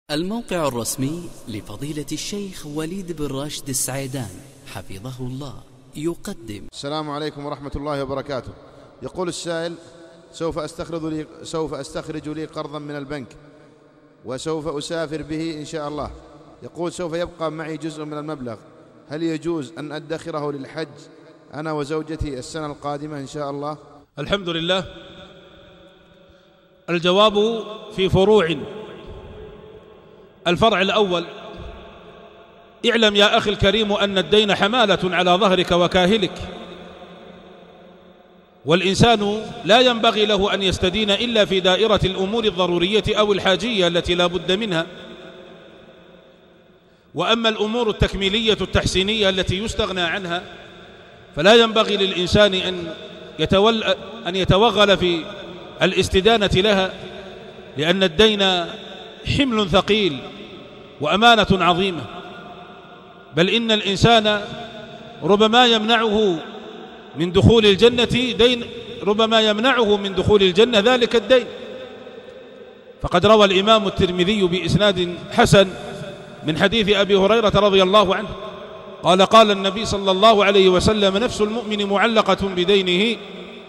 الموقع الرسمي لفضيلة الشيخ وليد بن راشد السعيدان حفظه الله يقدم. السلام عليكم ورحمة الله وبركاته. يقول السائل: سوف أستخرج لي قرضا من البنك وسوف أسافر به إن شاء الله. يقول: سوف يبقى معي جزء من المبلغ، هل يجوز أن أدخره للحج أنا وزوجتي السنة القادمة إن شاء الله؟ الحمد لله. الجواب في فروع. الفرع الأول: اعلم يا أخي الكريم أن الدين حمالة على ظهرك وكاهلك، والإنسان لا ينبغي له أن يستدين إلا في دائرة الأمور الضرورية أو الحاجية التي لا بد منها. وأما الأمور التكميلية التحسينية التي يستغنى عنها فلا ينبغي للإنسان أن يتوغل في الاستدانة لها، لأن الدين حمل ثقيل وأمانة عظيمة، بل إن الإنسان ربما يمنعه من دخول الجنة ذلك الدين. فقد روى الإمام الترمذي بإسناد حسن من حديث أبي هريرة رضي الله عنه قال النبي صلى الله عليه وسلم: نفس المؤمن معلقة بدينه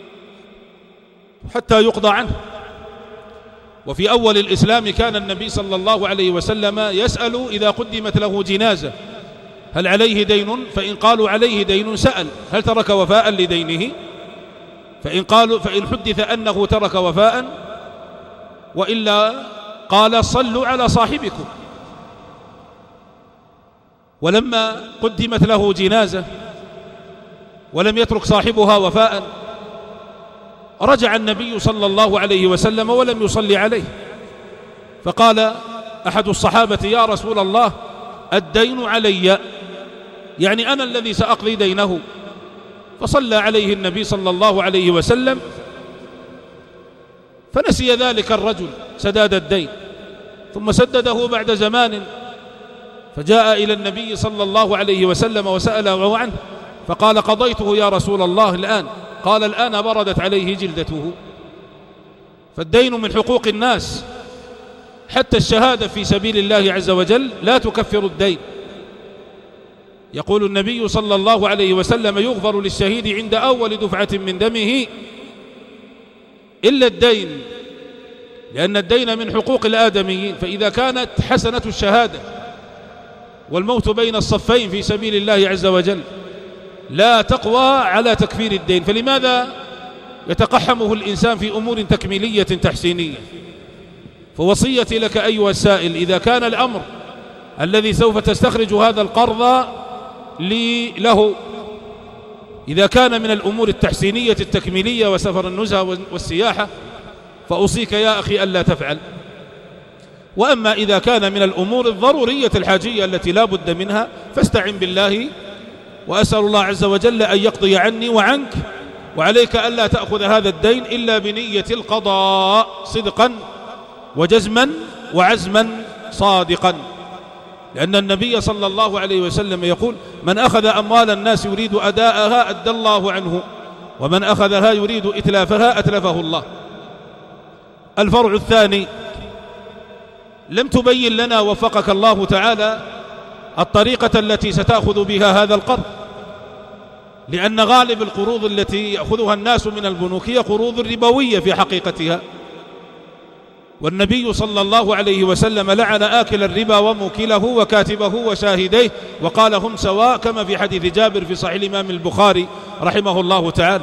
حتى يقضى عنه. وفي أول الإسلام كان النبي صلى الله عليه وسلم يسأل إذا قدمت له جنازة: هل عليه دين؟ فإن قالوا عليه دين سأل: هل ترك وفاء لدينه؟ فإن حدث أنه ترك وفاء وإلا قال: صلوا على صاحبكم. ولما قدمت له جنازة ولم يترك صاحبها وفاء رجع النبي صلى الله عليه وسلم ولم يصلي عليه، فقال أحد الصحابة: يا رسول الله، الدين علي، يعني أنا الذي سأقضي دينه. فصلى عليه النبي صلى الله عليه وسلم، فنسي ذلك الرجل سداد الدين، ثم سدده بعد زمان، فجاء إلى النبي صلى الله عليه وسلم وسأله عنه، فقال: قضيته يا رسول الله الآن. قال: الآن بردت عليه جلدته. فالدين من حقوق الناس، حتى الشهادة في سبيل الله عز وجل لا تكفر الدين. يقول النبي صلى الله عليه وسلم: يغفر للشهيد عند أول دفعة من دمه إلا الدين، لأن الدين من حقوق الآدميين. فإذا كانت حسنة الشهادة والموت بين الصفين في سبيل الله عز وجل لا تقوى على تكفير الدين، فلماذا يتقحمه الإنسان في أمور تكميلية تحسينية؟ فوصيتي لك أيها السائل: إذا كان الأمر الذي سوف تستخرج هذا القرض له إذا كان من الأمور التحسينية التكميلية وسفر النزهة والسياحة فأوصيك يا أخي ألا تفعل. وأما إذا كان من الأمور الضرورية الحاجية التي لا بد منها فاستعن بالله، وأسأل الله عز وجل أن يقضي عني وعنك. وعليك ألا تأخذ هذا الدين إلا بنية القضاء صدقا وجزما وعزما صادقا، لأن النبي صلى الله عليه وسلم يقول: من أخذ أموال الناس يريد أداءها أدى الله عنه، ومن أخذها يريد إتلافها أتلفه الله. الفرع الثاني: لم تبين لنا وفقك الله تعالى الطريقة التي ستأخذ بها هذا القرض، لأن غالب القروض التي يأخذها الناس من البنوك هي قروض ربوية في حقيقتها، والنبي صلى الله عليه وسلم لعن آكل الربا وموكله وكاتبه وشاهديه وقال: هم سواء، كما في حديث جابر في صحيح الإمام البخاري رحمه الله تعالى.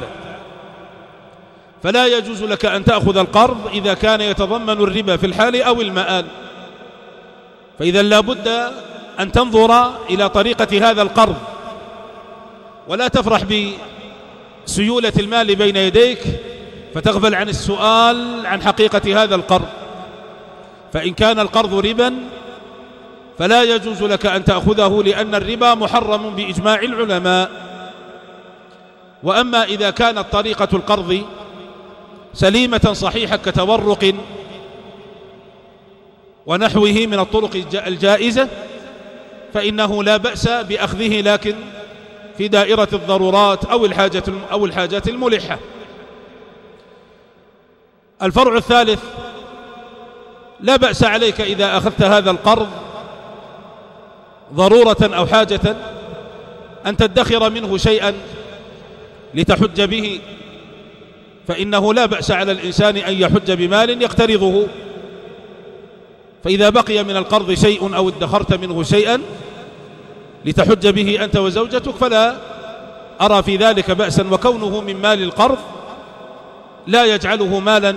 فلا يجوز لك أن تأخذ القرض إذا كان يتضمن الربا في الحال أو المآل. فإذا لا بد أن تنظر إلى طريقة هذا القرض، ولا تفرح بسيولة المال بين يديك فتغفل عن السؤال عن حقيقة هذا القرض. فإن كان القرض ربا فلا يجوز لك أن تأخذه، لأن الربا محرم بإجماع العلماء. وأما إذا كانت طريقة القرض سليمة صحيحة كتورق ونحوه من الطرق الجائزة فإنه لا بأس بأخذه، لكن في دائرة الضرورات أو الحاجات الملحة. الفرع الثالث: لا بأس عليك إذا أخذت هذا القرض ضرورة أو حاجة أن تدخر منه شيئا لتحج به، فإنه لا بأس على الإنسان أن يحج بمال يقترضه، فإذا بقي من القرض شيء أو ادخرت منه شيئا لتحج به أنت وزوجتك فلا أرى في ذلك بأسا، وكونه من مال القرض لا يجعله مالا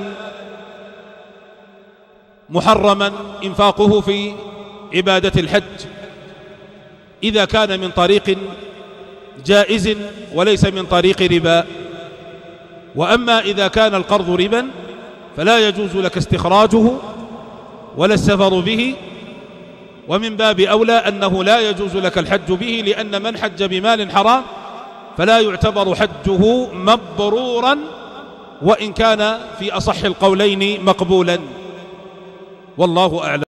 محرما إنفاقه في عبادة الحج إذا كان من طريق جائز وليس من طريق ربا. وأما إذا كان القرض ربا فلا يجوز لك استخراجه ولا السفر به، ومن باب أولى أنه لا يجوز لك الحج به، لأن من حج بمال حرام فلا يعتبر حجه مبرورا، وإن كان في أصح القولين مقبولا، والله أعلم.